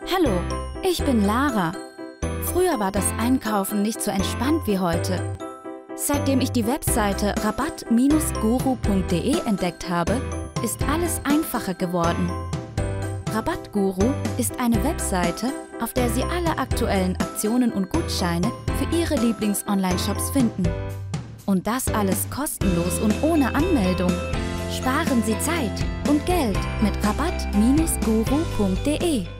Hallo, ich bin Lara. Früher war das Einkaufen nicht so entspannt wie heute. Seitdem ich die Webseite rabatt-guru.de entdeckt habe, ist alles einfacher geworden. Rabattguru ist eine Webseite, auf der Sie alle aktuellen Aktionen und Gutscheine für Ihre Lieblings-Online-Shops finden. Und das alles kostenlos und ohne Anmeldung. Sparen Sie Zeit und Geld mit rabatt-guru.de.